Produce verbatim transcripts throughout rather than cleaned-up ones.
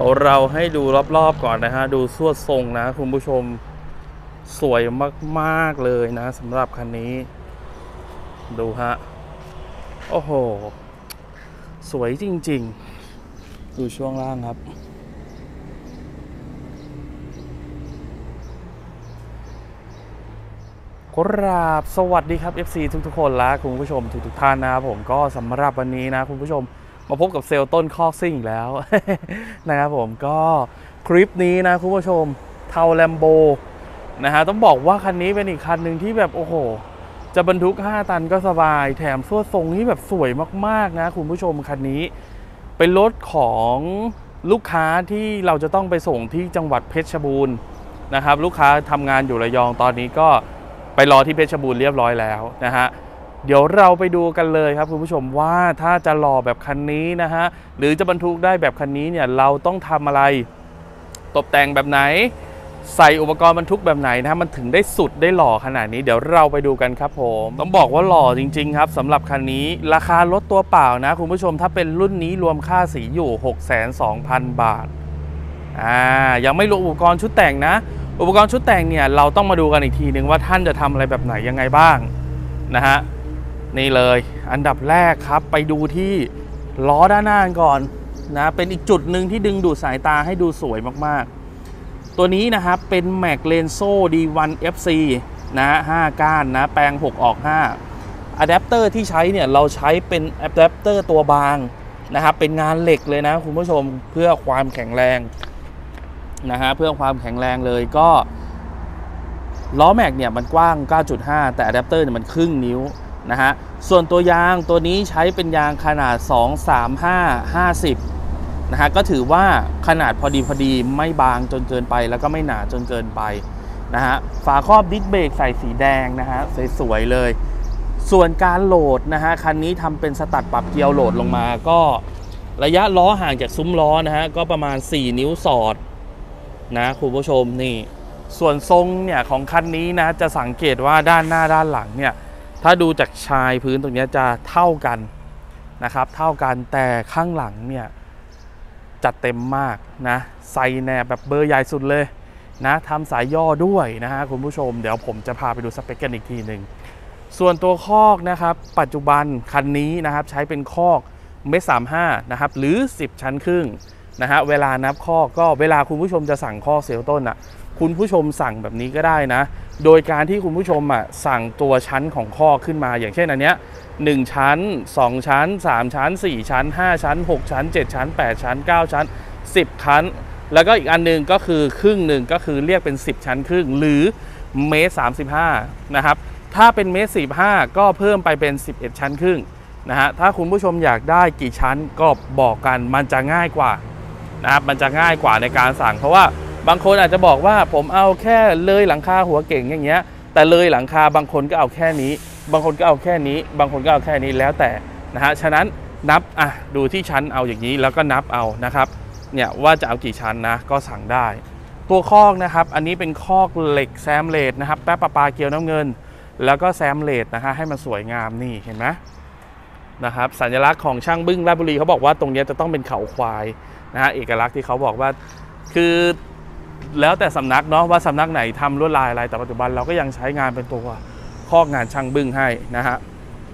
ยวเราให้ดูรอบๆก่อนนะฮะดูสวดทรงนะคุณผู้ชมสวยมากๆเลยนะสำหรับคันนี้ดูฮะโอ้โหสวยจริงๆดูช่วงล่างครับกราบสวัสดีครับ เอฟ ซี ทุกๆคนและคุณผู้ชมทุกๆท่านนะครับผมก็สำหรับวันนี้นะคุณผู้ชมมาพบกับเซลล์ต้นคอกซิ่งอีกแล้ว นะครับผมก็คลิปนี้นะคุณผู้ชมเทาแลมโบนะฮะต้องบอกว่าคันนี้เป็นอีกคันหนึ่งที่แบบโอ้โหจะบรรทุกห้าตันก็สบายแถมสวดทรงที่แบบสวยมากๆนะคุณผู้ชมคันนี้เป็นรถของลูกค้าที่เราจะต้องไปส่งที่จังหวัดเพชรบูรณ์นะครับลูกค้าทำงานอยู่ระยองตอนนี้ก็ไปรอที่เพชรบูรณ์เรียบร้อยแล้วนะฮะเดี๋ยวเราไปดูกันเลยครับคุณผู้ชมว่าถ้าจะหล่อแบบคันนี้นะฮะหรือจะบรรทุกได้แบบคันนี้เนี่ยเราต้องทำอะไรตกแต่งแบบไหนใส่อุปกรณ์บรรทุกแบบไหนนะมันถึงได้สุดได้หล่อขนาดนี้เดี๋ยวเราไปดูกันครับผมต้องบอกว่าหล่อจริงๆครับสำหรับคันนี้ราคารถตัวเปล่านะคุณผู้ชมถ้าเป็นรุ่นนี้รวมค่าสีอยู่ หกแสนสองพัน บาทอ่ายังไม่รวมอุปกรณ์ชุดแต่งนะอุปกรณ์ชุดแต่งเนี่ยเราต้องมาดูกันอีกทีนึงว่าท่านจะทำอะไรแบบไหนยังไงบ้างนะฮะนี่เลยอันดับแรกครับไปดูที่ล้อด้านหน้าก่อนนะเป็นอีกจุดหนึ่งที่ดึงดูดสายตาให้ดูสวยมากๆตัวนี้นะครับเป็น Mac Lenso ดี วัน เอฟ ซี นะฮะห้าก้านนะแปลงหกออกห้าอะแดปเตอร์ที่ใช้เนี่ยเราใช้เป็นอะแดปเตอร์ตัวบางนะครับเป็นงานเหล็กเลยนะคุณผู้ชมเพื่อความแข็งแรงนะฮะเพื่อความแข็งแรงเลยก็ล้อแม็กเนี่ยมันกว้าง เก้าจุดห้า แต่อะแดปเตอร์เนี่ยมันครึ่งนิ้วนะฮะส่วนตัวยางตัวนี้ใช้เป็นยางขนาดสอง สาม ห้า ห้าสิบนะฮะก็ถือว่าขนาดพอดีพอดีไม่บางจนเกินไปแล้วก็ไม่หนาจนเกินไปนะฮะฝาครอบดิสเบรกใส่สีแดงนะฮะสวยๆเลยส่วนการโหลดนะฮะคันนี้ทำเป็นสตัดปรับเกียร์โหลดลงมาก็ระยะล้อห่างจากซุ้มล้อนะฮะก็ประมาณสี่นิ้วสอดนะคุณผู้ชมนี่ส่วนทรงเนี่ยของคันนี้นะจะสังเกตว่าด้านหน้าด้านหลังเนี่ยถ้าดูจากชายพื้นตรงนี้จะเท่ากันนะครับเท่ากันแต่ข้างหลังเนี่ยจัดเต็มมากนะใส่แหนบแบบเบอร์ใหญ่สุดเลยนะทำสายย่อด้วยนะฮะคุณผู้ชมเดี๋ยวผมจะพาไปดูสเปคกันอีกทีหนึ่งส่วนตัวคอกนะครับปัจจุบันคันนี้นะครับใช้เป็นคอกเมตรสามห้านะครับหรือสิบชั้นครึ่งนะฮะเวลานับคอกก็เวลาคุณผู้ชมจะสั่งคอกเซลต้นอ่ะคุณผู้ชมสั่งแบบนี้ก็ได้นะโดยการที่คุณผู้ชมอ่ะสั่งตัวชั้นของคอกขึ้นมาอย่างเช่นอันเนี้ยหนึ่งชั้นสองชั้นสามชั้นสี่ชั้นห้าชั้นหกชั้นเจ็ดชั้นแปดชั้นเก้าชั้นสิบชั้นแล้วก็อีกอันนึงก็คือครึ่งหนึ่งก็คือเรียกเป็นสิบชั้นครึ่งหรือเมตรสามสิบห้านะครับถ้าเป็นเมตรสี่สิบห้าก็เพิ่มไปเป็นสิบเอ็ดชั้นครึ่งนะฮะถ้าคุณผู้ชมอยากได้กี่ชั้นก็บอกกันมันจะง่ายกว่านะครับมันจะง่ายกว่าในการสั่งเพราะว่าบางคนอาจจะบอกว่าผมเอาแค่เลยหลังคาหัวเก่งอย่างเงี้ยแต่เลยหลังคาบางคนก็เอาแค่นี้บางคนก็เอาแค่นี้บางคนก็เอาแค่นี้แล้วแต่นะฮะฉะนั้นนับอ่ะดูที่ชั้นเอาอย่างนี้แล้วก็นับเอานะครับเนี่ยว่าจะเอากี่ชั้นนะก็สั่งได้ตัวคอกนะครับอันนี้เป็นคอกเหล็กแซมเลดนะครับแป๊บปลาปลาเกลียวน้ำเงินแล้วก็แซมเลดนะฮะให้มันสวยงามนี่เห็นไหมนะครับสัญลักษณ์ของช่างบึ้งราชบุรีเขาบอกว่าตรงนี้จะต้องเป็นเขาควายนะฮะเอกลักษณ์ที่เขาบอกว่าคือแล้วแต่สำนักเนาะว่าสำนักไหนทำลวดลายอะไรแต่ปัจจุบันเราก็ยังใช้งานเป็นตัวคอกงานช่างบึ้งให้นะฮะ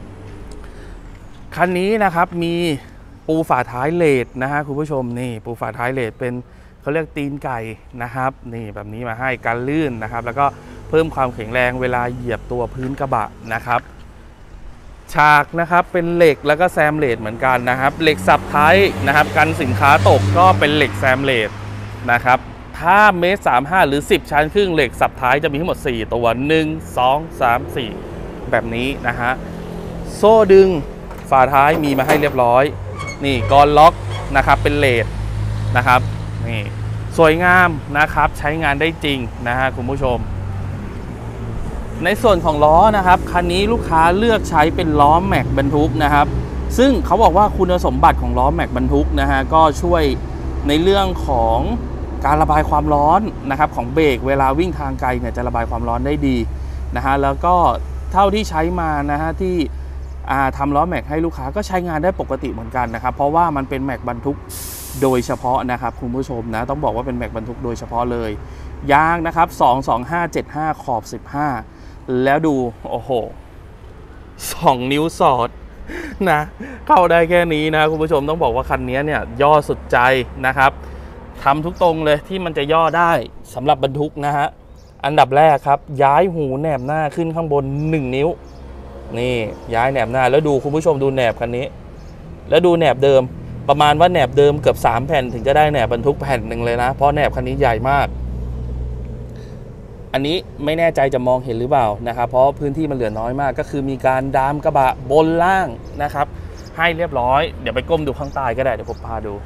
คันนี้นะครับมีปูฝาท้ายเลดนะฮะคุณผู้ชมนี่ปูฝาท้ายเลดเป็นเขาเรียกตีนไก่นะครับนี่แบบนี้มาให้กันลื่นนะครับแล้วก็เพิ่มความแข็งแรงเวลาเหยียบตัวพื้นกระบะนะครับฉากนะครับเป็นเหล็กแล้วก็แซมเลดเหมือนกันนะครับเหล็กสับท้ายนะครับกันสินค้าตกก็เป็นเหล็กแซมเลดนะครับถ้าเมตรสามห้าหรือสิบชั้นครึ่งเหล็กสับท้ายจะมีทั้งหมดสี่ตัวหนึ่ง สอง สาม สี่แบบนี้นะฮะโซ่ดึงฝาท้ายมีมาให้เรียบร้อยนี่กรล็อกนะครับเป็นเลดนะครับนี่สวยงามนะครับใช้งานได้จริงนะฮะคุณผู้ชมในส่วนของล้อนะครับคันนี้ลูกค้าเลือกใช้เป็นล้อแม็กบรรทุกนะครับซึ่งเขาบอกว่าคุณสมบัติของล้อแม็กบรรทุกนะฮะก็ช่วยในเรื่องของการระบายความร้อนนะครับของเบรกเวลาวิ่งทางไกลเนี่ยจะระบายความร้อนได้ดีนะฮะแล้วก็เท่าที่ใช้มานะฮะที่ทำล้อแม็กให้ลูกค้าก็ใช้งานได้ปกติเหมือนกันนะครับเพราะว่ามันเป็นแม็กบรรทุกโดยเฉพาะนะครับคุณผู้ชมนะต้องบอกว่าเป็นแม็กบรรทุกโดยเฉพาะเลยยางนะครับสอง สอง ห้า เจ็ด ห้าขอบสิบห้าแล้วดูโอ้โหสองนิ้วสอดนะเข้าได้แค่นี้นะคุณผู้ชมต้องบอกว่าคันนี้เนี่ยย่อสุดใจนะครับทำทุกตรงเลยที่มันจะย่อได้สำหรับบรรทุกนะฮะอันดับแรกครับย้ายหูแหนบหน้าขึ้นข้างบนหนึ่งนิ้วนี่ย้ายแหนบหน้าแล้วดูคุณผู้ชมดูแหนบคันนี้แล้วดูแหนบเดิมประมาณว่าแหนบเดิมเกือบสามแผ่นถึงจะได้แหนบบรรทุกแผ่นหนึ่งเลยนะเพราะแหนบคันนี้ใหญ่มากอันนี้ไม่แน่ใจจะมองเห็นหรือเปล่านะครับเพราะพื้นที่มันเหลือน้อยมากก็คือมีการดามกระบะบนล่างนะครับให้เรียบร้อยเดี๋ยวไปก้มดูข้างใต้ก็ได้เดี๋ยวผมพาดู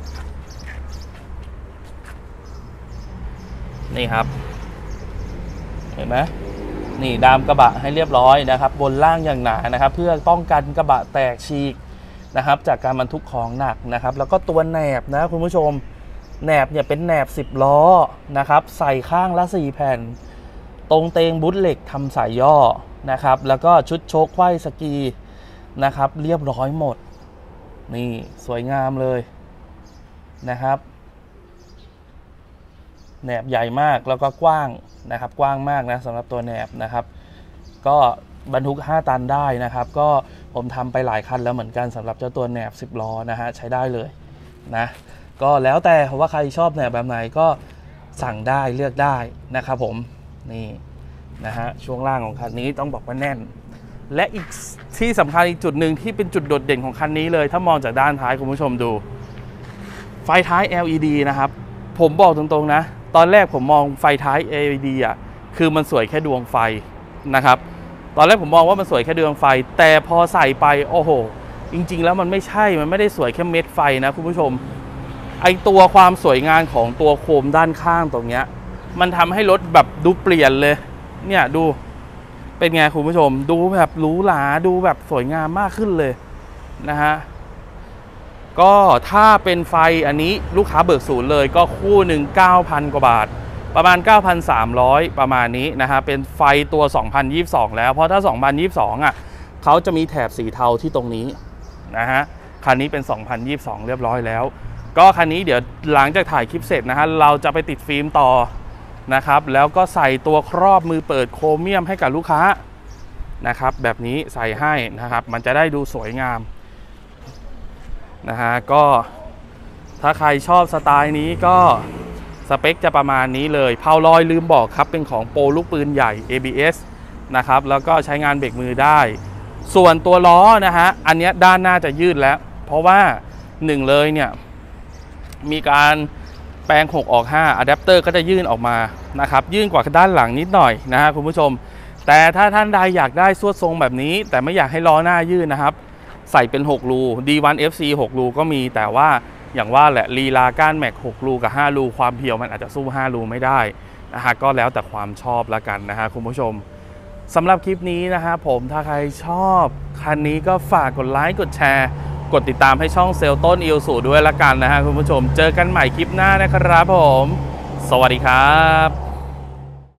นี่ครับเห็นไหมนี่ดามกระบะให้เรียบร้อยนะครับบนล่างอย่างหนานะครับเพื่อป้องกันกระบะแตกฉีกนะครับจากการบรรทุกของหนักนะครับแล้วก็ตัวแหนบนะคุณผู้ชมแหนบเนี่ยเป็นแหนบสิบล้อนะครับใส่ข้างละสี่แผ่นตรงเตงบุตเหล็กทำสายย่อนะครับแล้วก็ชุดโชคไขว้สกีนะครับเรียบร้อยหมดนี่สวยงามเลยนะครับแหนบใหญ่มากแล้วก็กว้างนะครับกว้างมากนะสำหรับตัวแหนบนะครับก็บรรทุกห้าตันได้นะครับก็ผมทำไปหลายคันแล้วเหมือนกันสำหรับเจ้าตัวแหนบสิบล้อนะฮะใช้ได้เลยนะก็แล้วแต่ว่าใครชอบแหนบแบบไหนก็สั่งได้เลือกได้นะครับผมนี่นะฮะช่วงล่างของคันนี้ต้องบอกว่าแน่นและอีกที่สำคัญอีกจุดหนึ่งที่เป็นจุดโดดเด่นของคันนี้เลยถ้ามองจากด้านท้ายคุณผู้ชมดูไฟท้าย แอล อี ดี นะครับผมบอกตรงๆนะตอนแรกผมมองไฟท้าย แอล อี ดี อ่ะคือมันสวยแค่ดวงไฟนะครับตอนแรกผมมองว่ามันสวยแค่ดวงไฟแต่พอใส่ไปโอ้โหจริงๆแล้วมันไม่ใช่มันไม่ได้สวยแค่เม็ดไฟนะคุณผู้ชมไอตัวความสวยงามของตัวโคมด้านข้างตรงเนี้ยมันทำให้รถแบบดูเปลี่ยนเลยเนี่ยดูเป็นไงคุณผู้ชมดูแบบหรูหราดูแบบสวยงามมากขึ้นเลยนะฮะก็ถ้าเป็นไฟอันนี้ลูกค้าเบิกศูนย์เลยก็คู่หนึ่ง เก้าพัน กว่าบาทประมาณ เก้าพันสามร้อย ประมาณนี้นะฮะเป็นไฟตัว สองพันยี่สิบสอง แล้วเพราะถ้า สองพันยี่สิบสอง อ่ะเขาจะมีแถบสีเทาที่ตรงนี้นะฮะคันนี้เป็น สองพันยี่สิบสอง เรียบร้อยแล้วก็คันนี้เดี๋ยวหลังจากถ่ายคลิปเสร็จนะฮะเราจะไปติดฟิล์มต่อนะครับแล้วก็ใส่ตัวครอบมือเปิดโครเมียมให้กับลูกค้านะครับแบบนี้ใส่ให้นะครับมันจะได้ดูสวยงามนะฮะก็ถ้าใครชอบสไตล์นี้ก็สเปคจะประมาณนี้เลยเพาลอยลืมบอกครับเป็นของโปรลูกปืนใหญ่ เอ บี เอส นะครับแล้วก็ใช้งานเบรกมือได้ส่วนตัวล้อนะฮะอันนี้ด้านหน้าจะยืดแล้วเพราะว่าหนึ่งเลยเนี่ยมีการแปลงหกออกห้าอะแดปเตอร์ก็จะยื่นออกมานะครับยื่นกว่าด้านหลังนิดหน่อยนะฮะคุณผู้ชมแต่ถ้าท่านใดอยากได้สวดทรงแบบนี้แต่ไม่อยากให้ล้อหน้ายื่นนะครับใส่เป็นหกรู ดี วัน เอฟ ซี หกรูก็มีแต่ว่าอย่างว่าแหละลีลาก้านแม็กหกรูกับห้ารูความเพียวมันอาจจะสู้ห้ารูไม่ได้นะฮะก็แล้วแต่ความชอบละกันนะฮะคุณผู้ชมสำหรับคลิปนี้นะฮะผมถ้าใครชอบคันนี้ก็ฝากกดไลค์กดแชร์กดติดตามให้ช่องเซลต้นอิลสูด้วยละกันนะฮะคุณผู้ชมเจอกันใหม่คลิปหน้านะครับผมสวัสดีครับ